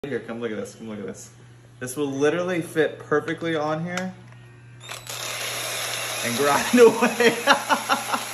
Here, come look at this, come look at this. This will literally fit perfectly on here and grind away.